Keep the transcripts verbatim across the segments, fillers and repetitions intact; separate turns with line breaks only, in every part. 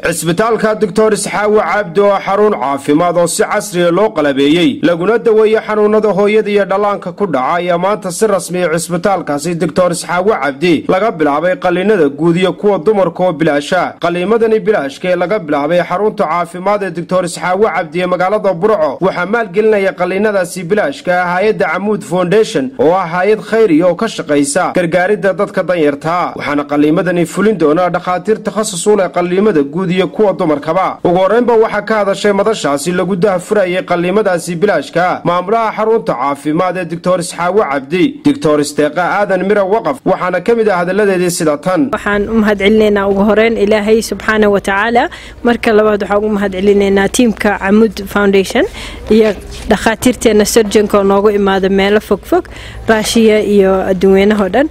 cisbitaalka Doctor Isxaawa Cabdi oo xarun caafimaad oo si casri ah loo qalabeeyay laguna daweeyo xanuunada hooyada iyo dhalaanka ku dhacay maanta si rasmi ah cisbitaalkaasi Doctor Isxaawa Cabdi laga bilaabay qaliinada guud iyo kuwa dumarka oo bilaasha qaliimadani bilaashka ee laga bilaabay xarunta caafimaad ee Doctor Isxaawa Cabdi ee magaalada Burco waxa maalgelinaya qaliinadaasi bilaashka ah hay'adda Amuud Foundation oo ah hay'ad khayri oo ka shaqeysa gargaaridda dadka danyarta waxaana qaliimadani fulin doona dhaqaatiir takhasus u leh qaliimada guud iyo kuwa dumarkaba ugu horeynba waxa ka hadashay madashaasi lagu daahfurayay qaliimadaasi bilaashka maamulaha xarunta caafimaad ee Doctor Isxaawa Cabdi Doctor Isteeqa Aadan Mira Waqaf waxaana kamid ah hadaladeedii sida tan
waxaan u mahadcelinaynaa ugu horeyn Ilaahay subhanahu wa ta'ala marka labaad waxaan ugu mahadcelinaynaa teamka Amuud Foundation iyo dhaqaatiirteena surgeonka noogu imaada meelo fog fog raashiya iyo adduunweynaha dhan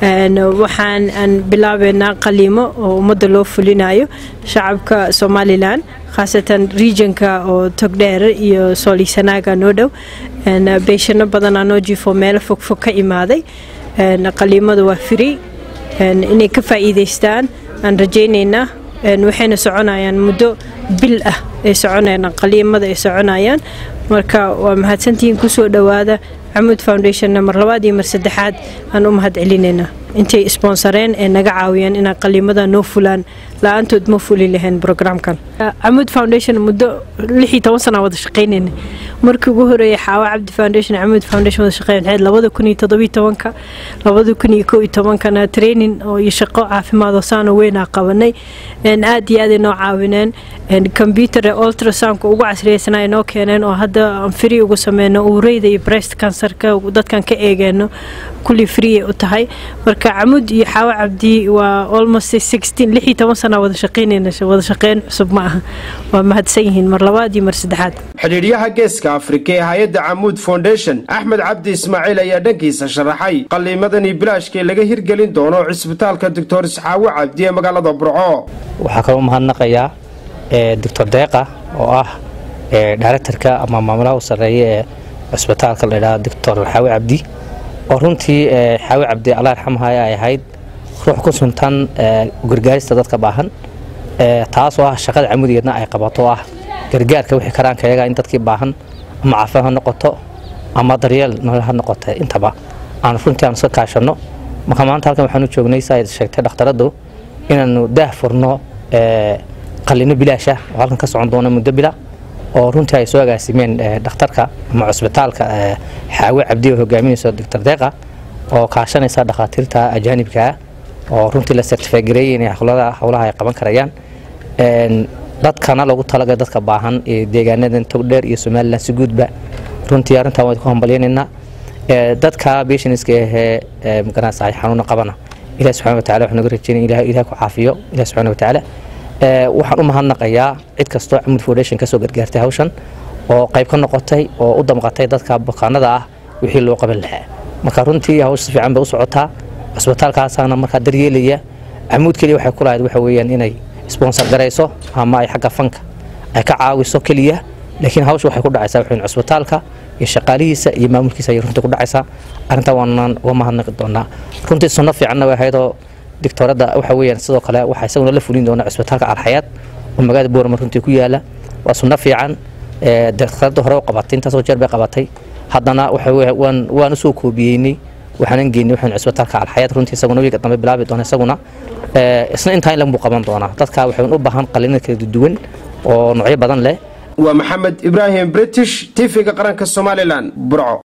waxaan aan bilaabeynaa qaliimo oo umada loo fulinayo shacabka Somaliland khaasatan regionka oo Togdheer iyo Soolisanaaga noo dhow and beeshana badan aan jifo meel fog fog ka imaaday and qaliimadu waa free and inay ka faa'iideystaan aan rajeynayna and waxayna soconayaan muddo bil ah ay soconayaan qaliimada ay soconayaan marka waa mahadsantiin ku soo dhawaada Amuud Foundation mar labaad iyo mar saddexaad aan u mahadcelinayna intay sponsoreen ee naga caawiyeen in qaliimada noo fulaan laantood ma fuli lahayn programkan Amuud Foundation muddo lix iyo toban sano wada shaqeynayna markii ugu horeeyay Xaawa Cabdi Foundation Amuud Foundation wada shaqeynayay laba kun iyo toddoba iyo toban laba kun iyo kow iyo toban kana training oo iyo shaqo caafimaad oo saan weyn ah qabanay in aad iyo aad noo caawineen in computer ultrasound ugu casriyaysan ay noo keeneen oo hadda aan free ugu sameeyno uureyda iyo breast cancer ka dadkan ka eegayno kulli free u tahay marka Amuud iyo Xaawa Cabdi waa almost sixteen lix iyo toban sano wada shaqeynayna wada shaqeyn cusub ma aha waa mahadsan yihiin mar labaad iyo mar saddexaad
xiriiryaha geeska Afrika ee hay'adda Amuud Foundation Axmed Cabdi Ismaaciil ayaa dhankiisa sharaxay qaliimadani bilaashka laga hirgelin doono cisbitaalka Doctor Isxaawa Cabdi ee magaalada Burco
waxa kale oo mahadnaqayaa ee Doctor Deeqa oo ah ee directorka ama maamulaha u sareeya ee cisbitaalka la yiraahdo Doctor Isxaawa Cabdi oo runtii Xaawa Cabdi Allah yarxamha ay ahayd ruux ku suntan gargaarista dadka baahan ee taas oo ah shaqada Amuudiyadna ay qabato ah gargaarka wixii karaan kayaga in dadkii baahan ama caafimaad noqoto ama daryeel nolol noqoto intaba aan runtii aan soo kaashano marka maanta halkan waxaan u joognay sayid sheegtay dhakhtaradu inaanu daahfurno ee qaliino bilaash ah oo halkan ka socon doona muddo bila oo runtii ay soo agaasimeen dhakhtarka ama cisbitaalka Xaawa Cabdi oo hogaaminayso Doctor Deeqa oo kaashanaysa dhaqaatiirta ajaanibka oo runtii la certify gareeyay hawlaha hawlaha ay qaban karayaan een dadkana lagu talagalay dadka baahan ee deegaanadan Togdheer iyo Somaliland si guudba runtii arintan way ku hambalyeynaa ee dadka patientska ee magaranaysa xanuun qabana Ilaahay subhanahu wa ta'ala wuxuu naga rajeeyay Ilaahay Ilaahay ku caafiyo Ilaahay subhanahu wa ta'ala ee waxaan u mahadnaqayaa cid kasto Amuud Foundation ka soo gargaartay hawshan oo qayb ka noqotay oo u damqatay dadka bukaanada ah wixii loo qaban lahaa marka runtii hawsha si fiican bay u socotaa cisbitaalkaasana marka daryeelaya Amuud kaliya waxay ku lahayd waxa weeyaan inay sponsor gareyso ama ay xagga fanka ay ka caawiso kaliya laakiin hawsha waxay ku dhacaysaa wixii cisbitaalka iyo shaqaalihiisa iyo maamulkiisa ay runtii ku dhacaysaa arinta waan waa mahadnaqi doonaa runtii sunno fiican way haydo دكتورada waxa weeyaan sidoo kale waxa isaguna la fulin doona cisbitaalka Al-Hayat oo magaalada Boorama runtii ku yaala waa sunna fiican ee dadka hore u qabatay intaas oo jeer bay qabatay haddana waxa weeyaan waan soo koobiyeenay waxaan geynay waxaan cisbitaalka Al-Hayat runtii isaguna wiiga dambe bilaabi doona isaguna ee isna inta in lagu qaban doona dadka waxay u baahan qaliino kala duwan oo noocyo badan leh
waa Maxamed Ibrahim British T V-ga qaranka Somaliland Burco.